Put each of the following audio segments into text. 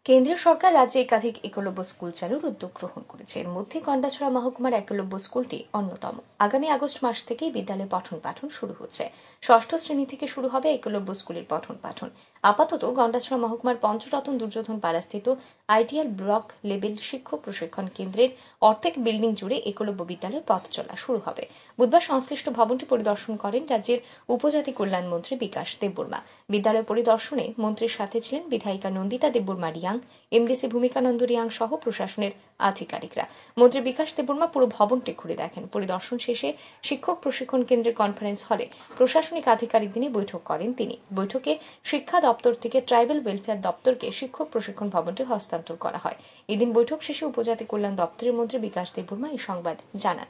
কেন্দ্রীয় সরকার রাজ্যে একাধিক একলব্য স্কুল চালুর উদ্যোগ গ্রহণ করেছে। এর মধ্যে গন্ডাছড়া মহকুমার একলব্য স্কুলটি অন্যতম। আগামী আগস্ট মাস থেকেই বিদ্যালয়ে পঠন পাঠন শুরু হচ্ছে। ষষ্ঠ শ্রেণী থেকে শুরু হবে একলব্য স্কুলের পঠন পাঠন। আপাতত গন্ডাছড়া মহকুমার পঞ্চরতন দুর্যোধন পাড়াস্থিত আইটিআর ব্লক লেভেল শিক্ষক প্রশিক্ষণ কেন্দ্রের অর্ধেক বিল্ডিং জুড়ে একলব্য বিদ্যালয়ের পথ চলা শুরু হবে। বুধবার সংশ্লিষ্ট ভবনটি পরিদর্শন করেন রাজ্যের উপজাতি কল্যাণ মন্ত্রী বিকাশ দেববর্মা। বিদ্যালয় পরিদর্শনে মন্ত্রীর সাথে ছিলেন বিধায়িকা নন্দিতা দেববর্মা রিয়াং, এমডিসি ভূমিকানন্দ রিয়াং সহ প্রশাসনের আধিকারিকরা। মন্ত্রী বিকাশ দেববর্মা পুরো ভবনটি ঘুরে দেখেন। পরিদর্শন শেষে শিক্ষক প্রশিক্ষণ কেন্দ্রের কনফারেন্স হলে প্রশাসনিক আধিকারিক নিয়ে বৈঠক করেন তিনি। বৈঠকে শিক্ষা দপ্তর থেকে ট্রাইবাল ওয়েলফেয়ার দপ্তরকে শিক্ষক প্রশিক্ষণ ভবনটি হস্তান্তর করা হয়। এদিন বৈঠক শেষে উপজাতি কল্যাণ দপ্তরের মন্ত্রী বিকাশ দেববর্মা এই সংবাদ জানান।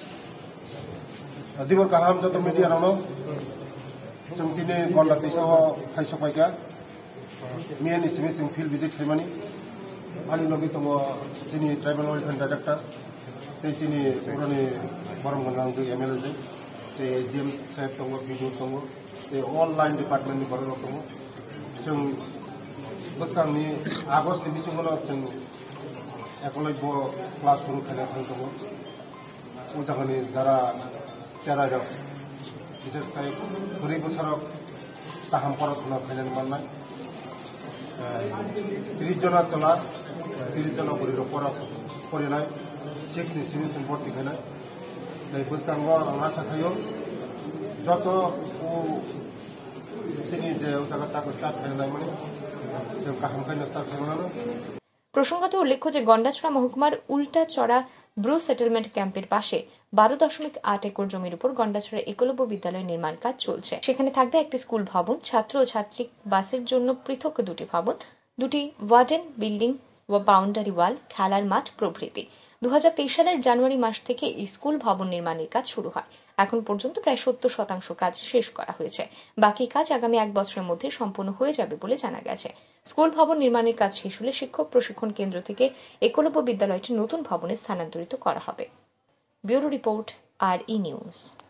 दिबर काहाम जत मीडिया नानो जों दिनै गन्डा दैसाव फायसफायगा मेन हिसाबै जों फिल्ड भिजिट खालामनानै आंनि लगे दङ जोंनि ट्राइबेल वेलफेयार डाइरेक्टर जोंनि बर'नि बरम गोनां जों एमएलए जों डिएम साहेब दङ बिडि दङ अल लाइन डिपार्टमेन्टनि बर' दङ जों बोसोरनि आगष्टनि बिसिमाव जों एकलब्य क्लासरुम खालामनो दङ उजागानि जारा चाराजों विशेषकर 4 बोसोराव गाहाम फरायसालियाव फैनानै मोननाय 30 जना चला 30 जना फरायनाय 6 सेमिस्टार भर्ती खालामनाय जाय बोसोराव आं आसा खालामो যত जोंनि जे জায়গাটা স্টার্ট खालामनाय माने जों गाहाम खालामनो स्टार्ट खालामनानै। প্রসঙ্গত উল্লেখ্য যে গন্ডাছড়া মহকুমার উল্টাচড়া ব্রু সেটেলমেন্ট ক্যাম্পের পাশে 12.8 একর জমির উপর গন্ডাছড়া একলব্য বিদ্যালয় নির্মাণ কাজ চলছে। সেখানে থাকবে একটি স্কুল ভবন, ছাত্র ও ছাত্রী বাসের জন্য পৃথক দুটি ভবন, দুটি ওয়ার্ডেন বিল্ডিং ও বাউন্ডারি ওয়াল, খেলার মাঠ প্রভৃতি। 2023 সালের জানুয়ারি মাস থেকে এই স্কুল ভবন নির্মাণের কাজ শুরু হয়। এখন পর্যন্ত প্রায় 70% কাজ শেষ করা হয়েছে। বাকি কাজ আগামী 1 বছরের মধ্যে সম্পন্ন হয়ে যাবে বলে জানা গেছে। স্কুল ভবন নির্মাণের কাজ শেষ হলে শিক্ষক প্রশিক্ষণ কেন্দ্র থেকে একলব্য বিদ্যালয়টি নতুন ভবনে স্থানান্তরিত করা হবে। Bureau report, RE news.